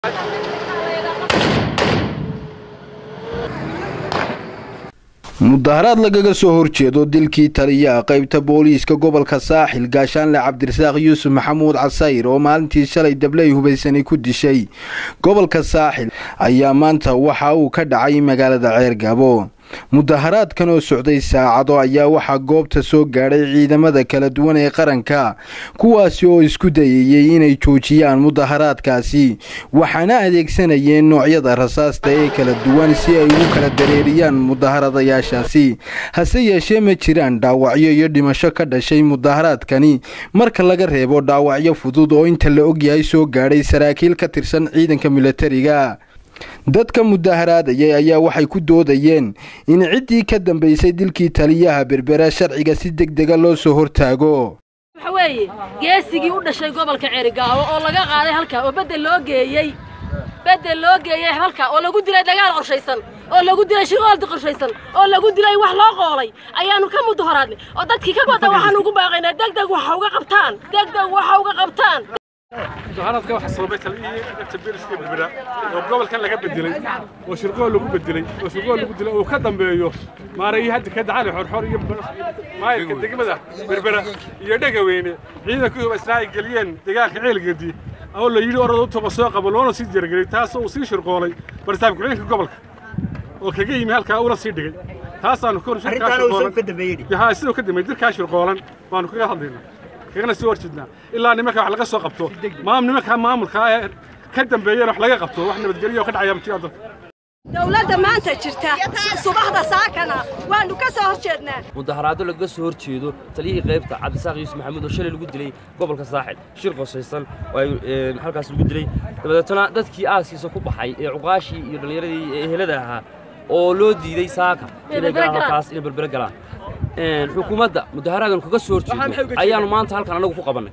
mudaharaad lagaga soo horjeedo dilkii taliyaha qaybta booliiska gobolka saaxil gaashaanle cabdirasaaq yuusuf maxamuud casayr oo maalintii shalay dablay hubaysan ku dishay gobolka saaxil ayaa maanta waxa uu ka dhacay magaalada Ceergabo. mudaharaadkan oo socday saacado ayaa waxa goobta soo gaadhay ciidamada kala duwan ee qaranka kuwaasi oo isku dayayay inay joojiyaan mudaharaadkaasi waxaana adeegsanayeen noocyada rasaasta ee kala duwan si ay ugu kala dareeriyaan mudaharadayaashaasi. hase yeeshee ma jiraan dhaawacyo iyo dhimasho ka dhashay mudaharaadkani marka laga reebo dhaawacyo fudud oo inta la og yahay soo gaadhay saraakiil ka tirsan ciidanka militariga. dadka mudaharaadayay ayaa waxay ku doodayeen in ciddii ka dambeysay dilkii taliyaha berbera sharciga si degdeg ah loo soo hortaago. waxa weeye geesigii u dhashay gobolka Ceergabo oo laga qaaday halka oo bedel loo geeyay halka oo lagu dilay dagaal qorshaysan oo lagu dilay shirqool qorshaysan oo lagu dilay wax loo qoolay ayaanu ka mudaharaadnay oo dadkii ka wada waxaan ugu baaqaynaa degdeg waxa uga qabtaan mudaharaadka waxa sababay taliyada beerska berbera oo gobolkan laga bedelay oo shirqool lagu bedelay oo shirqool lagu dilay oo ka dambeeyo maaray hadda ka dhacay xorxor iyo maayirka degmada berbera iyo dhagaweyne ciidanku Israa'iil galiyeen dagaalka Ceelgadi oo la yiri orado toba soo qabaloona si jirgalay taas oo si shirqoolay bartaab ku ciidanka gobolka oo kaga yimi halka uu la sii dhigay taas aanu ku shirqoolay yahay sidoo ka dambeeyay dirka shirqoolan waanu kaga hadlaynaa كنا سوور جدنا إلا أن مكان حلقة ساقطه ما من مكان ما من خير كدم بيجي راح لقى قبته وإحنا بتجريه وكذا عيام تيادر دولة ما أنت شرتها صباح ده ساكنة وأنو كسر جدنا مظاهرات اللي قصور تشيدو تليه غيبته عبدالساق يوسف محمود وشل اللي قد لي قبل كساحل شرق صيصل وحركة اللي قد لي تبدأ دتكي آسي سكوب حي عقاشي يري هلدها أولودي ذي ساكا إلى جرا كاس إلى بالبرجرة الحكومة مدهرات كوكا سورتي أيام ما أنت هالكلام أنا فوق قبلنا.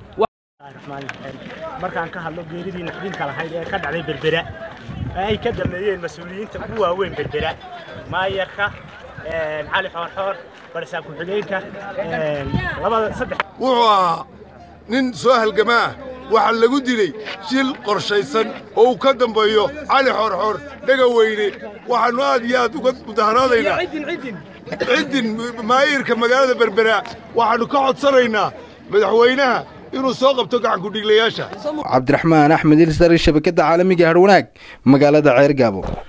مركان كهالو جيري نحدين كلا كد عليه بربرة أي كده من المسؤولين تبقوا وين بربرة ما يرخى علي حوار برسام كحليكة لما صدق. نين سهل جماعة وحل جودي شيل قرشيسن أو كدم بيو علي حور دقويني وحنواد ياد وقت مدهرات هنا عدن ما يركب مجال بربرة وحنو كعد صرينا مدحوينها إنه ساق بتقع عن كل لياشة. عبد الرحمن أحمد السري شبكة عالمية هروناك مجال Ceergabo.